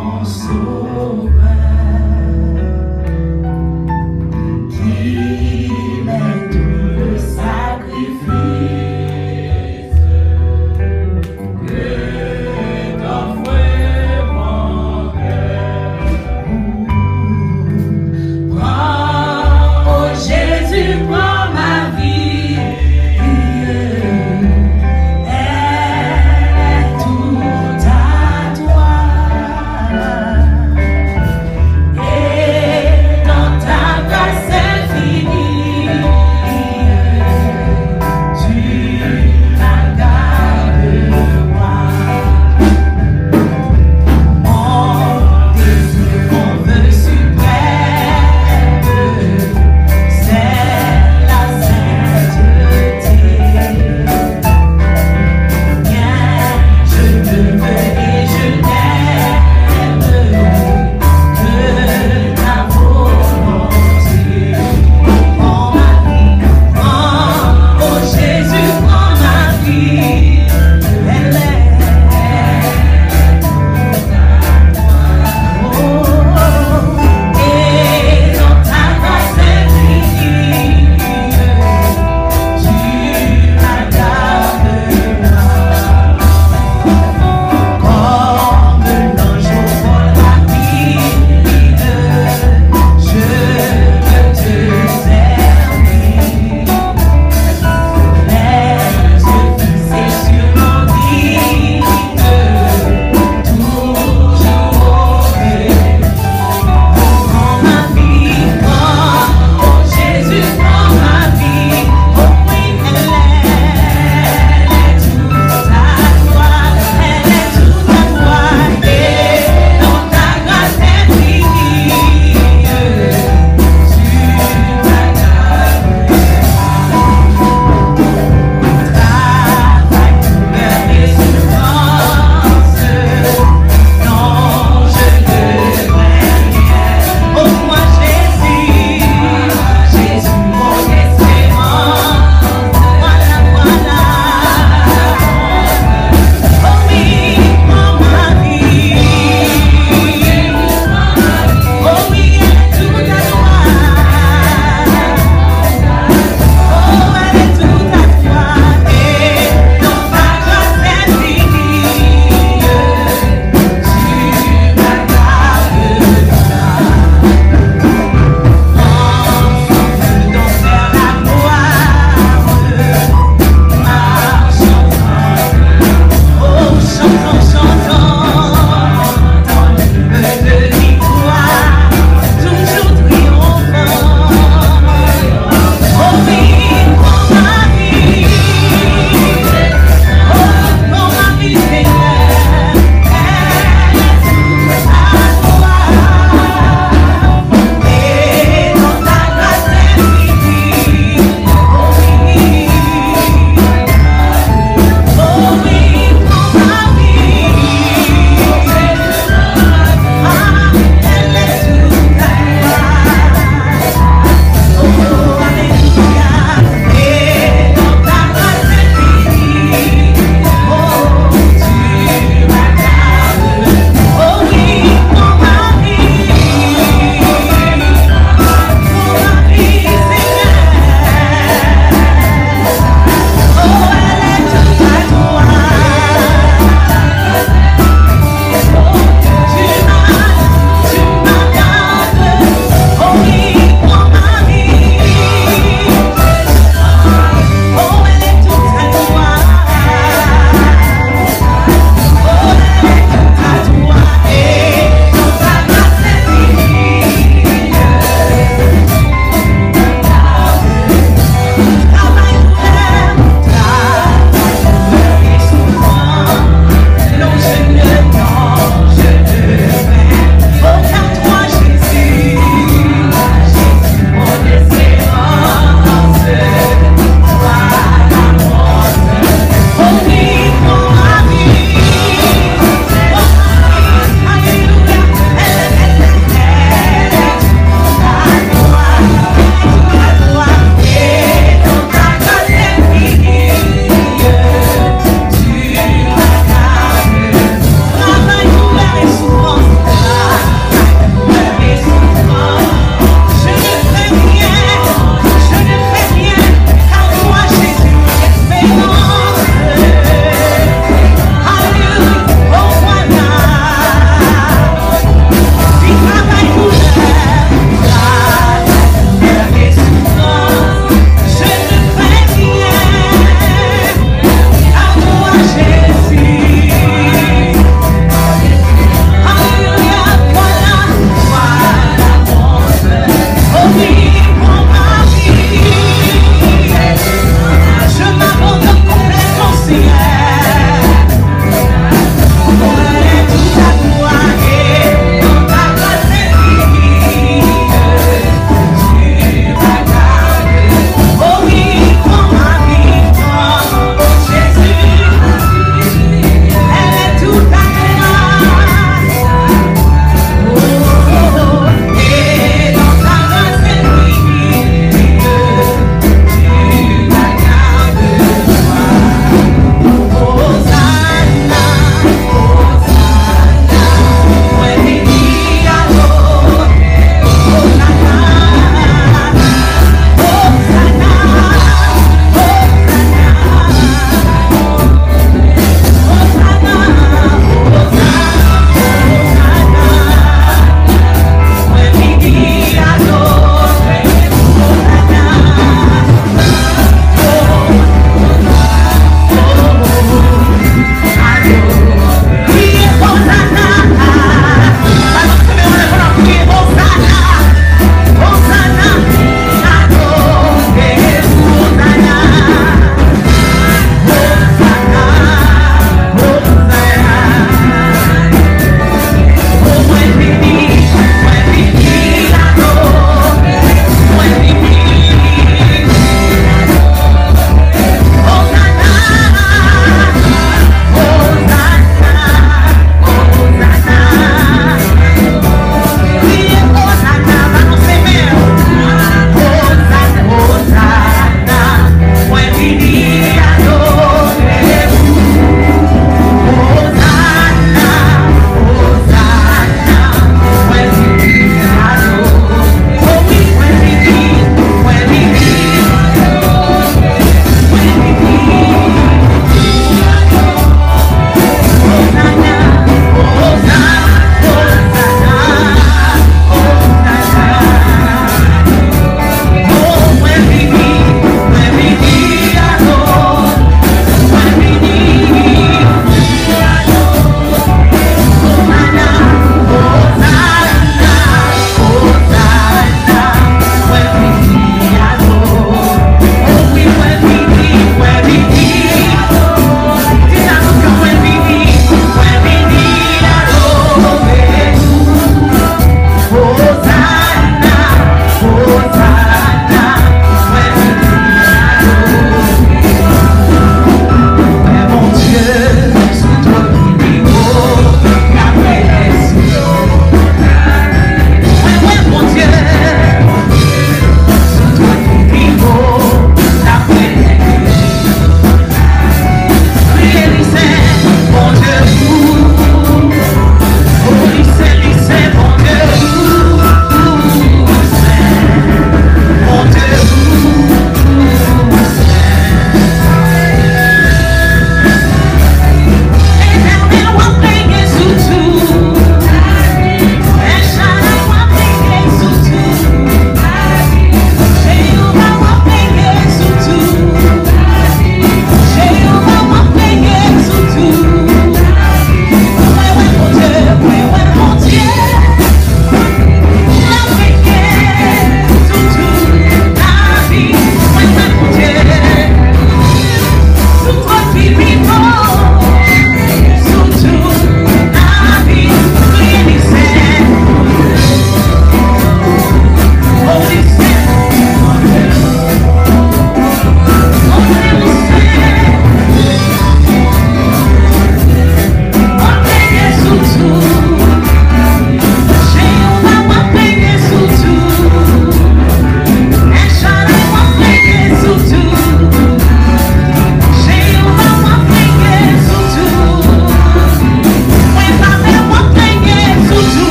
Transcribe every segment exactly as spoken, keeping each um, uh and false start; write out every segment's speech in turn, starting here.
Elle est tout à toi.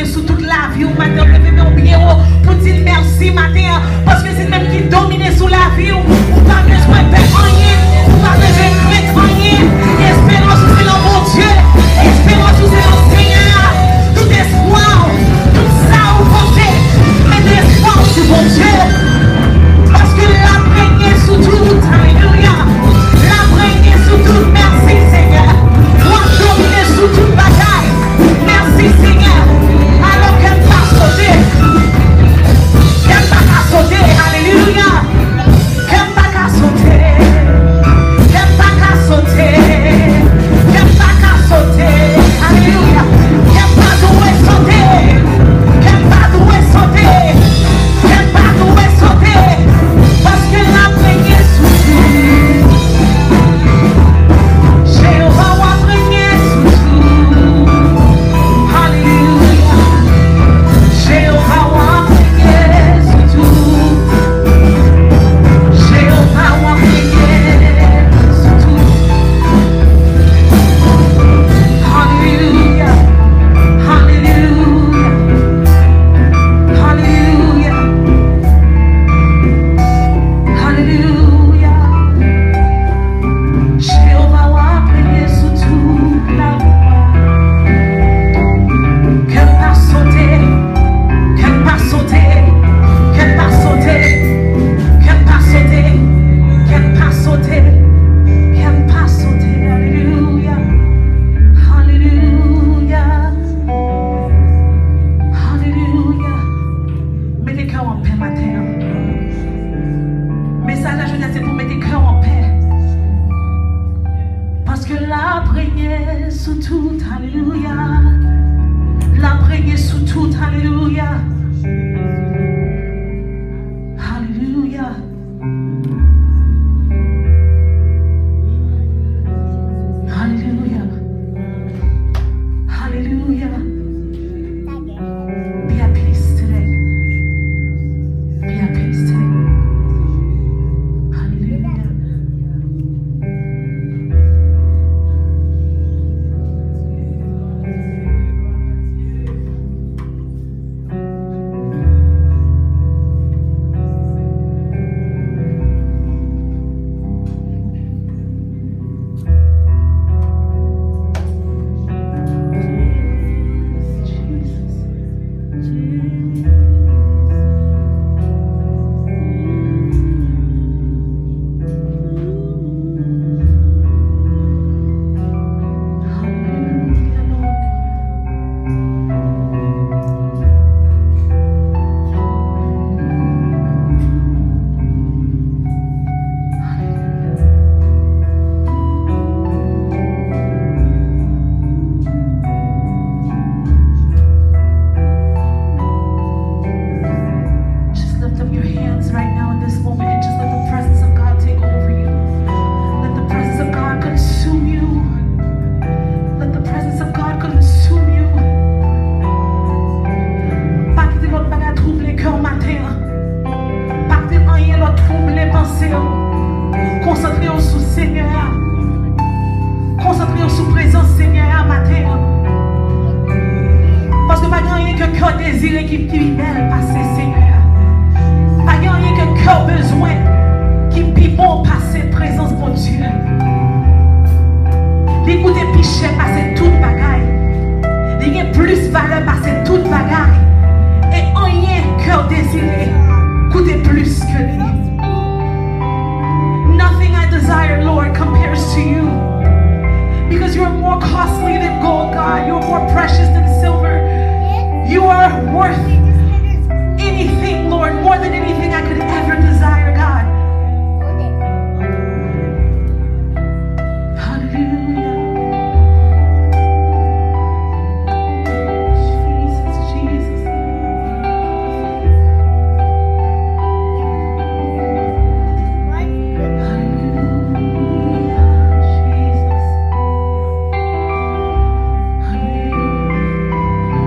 dominer sur toute la vie. Ou matin, on bien pour dire merci matin. Parce que c'est même qui domine sur la vie. Ou pas besoin de faire rien. Ou pas besoin de craindre rien. Espérance, c'est le bon Dieu. Espérance, c'est le Seigneur. Tout espoir, tout ça, vous pensez. Mais l'espoir, c'est bon Dieu. Parce que la prairie sous tout. Alléluia. La prairie sous tout. Merci Seigneur. Moi, dominer sous toute bataille. Merci Seigneur. Alors qu'elle va sauter. Qu'elle va pas sauter. Alléluia. Qu'elle va pas sauter. Qu'elle va pas sauter. Qu'elle va pas sauter. Alléluia. Qu'elle va douer sauter. Qu'elle va douer sauter. Qu'elle va douer sauter. Parce que la prairie sous tout. Jéhovah va prairie sous tout. Alléluia. Jéhovah va prairie sous tout. Jéhovah va prairie sous tout. Alléluia. Alléluia. Alléluia. Alléluia. Jéhovah va prairie sous toute la voie. Qu'elle va sauter. Qu'elle va sauter. Qu'elle va sauter. Qu'elle va sauter. Qu'elle va sauter. Qu'elle va sauter. Alléluia. Alléluia. Alléluia. Mettez cœur en paix matin. Message à jeunesse, c'est pour mettre cœur en paix. Parce que la prière sous tout, alléluia. La prière sous tout, alléluia. Alléluia. Alléluia. Alléluia. Be at peace today. Be at peace today. Hallelujah. Concentrez-vous sur le Seigneur. Concentrez-vous sur la présence du Seigneur matin. Parce que pas rien que cœur désiré qui est belle passer Seigneur. Pas rien que cœur besoin qui est bon passer présence pour Dieu. L'écoutez piché passer toute bagaille. Il y a plus valeur passer toute bagaille. Et rien cœur désiré coûte plus que lui. Nothing I desire, Lord, compares to you. Because you are more costly than gold, God. You are more precious than silver. You are worth anything, Lord, more than anything I could ever desire, God. Hallelujah. Jesus, Jesus. Hallelujah, Jesus. Hallelujah.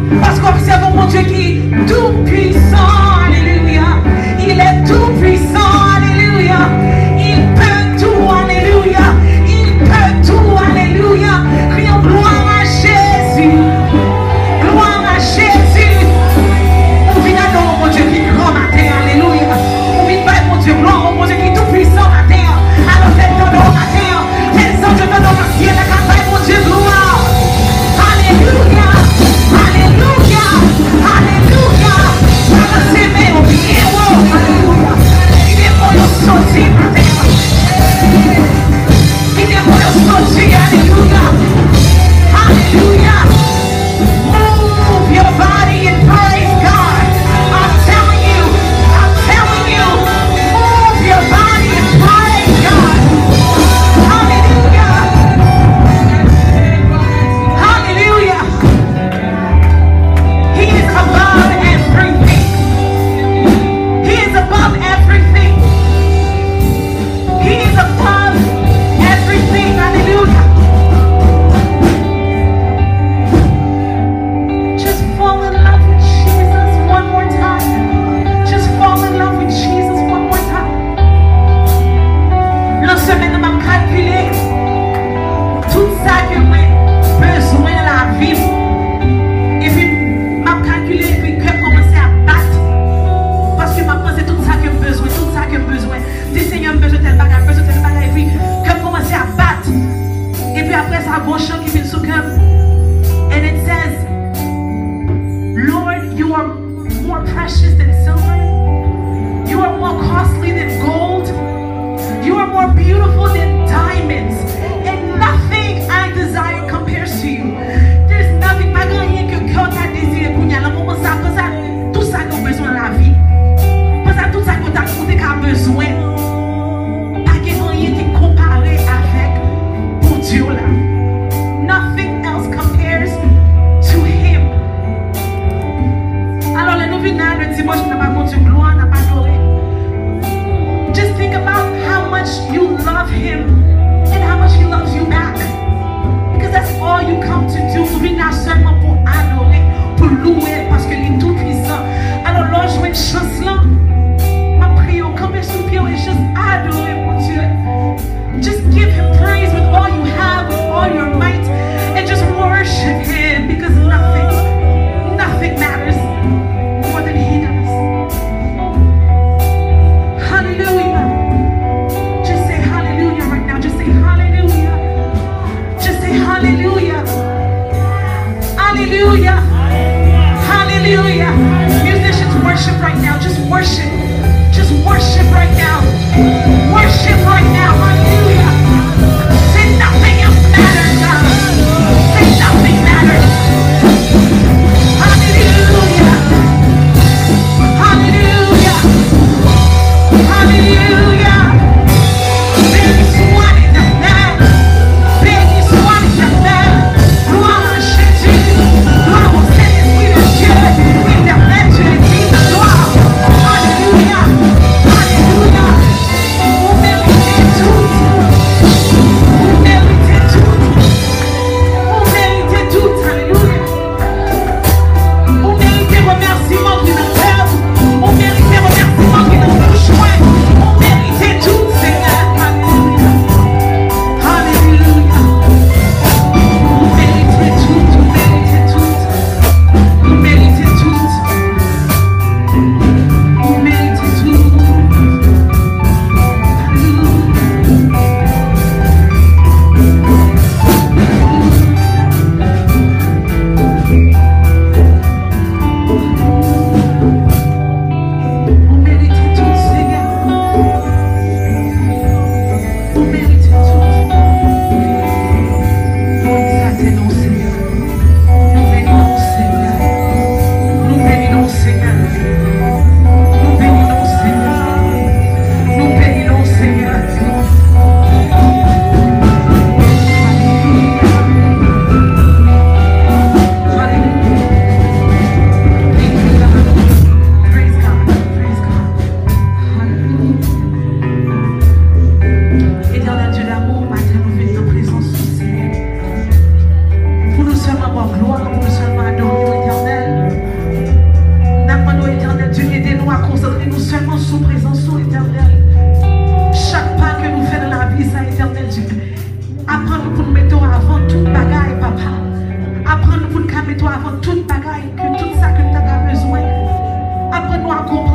Parce qu'observons mon Dieu qui est tout puissant, alléluia. Il est tout puissant, alléluia. Il peut tout, alléluia. Il peut tout, alléluia. Crions gloire à Jésus. Gloire à Jésus. On vient à mon Dieu qui est grand matin, alléluia. On vient à mon Dieu, gloire au mon Dieu qui est tout puissant matin. Alors faites ton nom matin. Faites son Dieu ton nom au ciel, la campagne, mon Dieu, gloire. Alléluia. Alléluia. Alléluia. Balancez mes au pied, oh. Alléluia. Il est pour nous sortir matin. Il est pour nous sortir, alléluia. Alléluia. Move your body and praise God. I'm telling you, I'm telling you, move your body and praise God. Hallelujah. Hallelujah. He is above everything. He is above everything. He is above everything. Hallelujah. Just fall in love with Jesus one more time. Just fall in love with Jesus one more time. La semaine m'a calculé tout ça que moi besoin dans la vie. Et puis m'a calculé et puis que commencer à battre. Parce que m'a pensé tout ça que besoin, tout ça que besoin. Dis Seigneur, besoin tel bagage, besoin tel bagage. Et puis que commencer à battre. Et puis après ça, bon chant qui vient sous cœur. And it says, Lord, you are more precious than silver. You are more costly than gold. You are more beautiful than diamonds. And nothing I desire compares to you. There's nothing, pas rien que cœur t'a désiré pour y aller. Comment ça, pour ça, tout ça qu'on a besoin de la vie. Pour ça, tout ça qu'on t'a coûté qu'on a besoin. Pas rien qui est comparé avec pour Dieu là. Nothing else compares to him. Alors, les nous venons le dimanche, nous n'avons pas mon Dieu Apprends-nous pour nous mettre avant toute bagaille, papa. Apprends-nous pour nous mettre avant toute bagaille, que tout ça que tu as besoin. Apprends-nous à comprendre.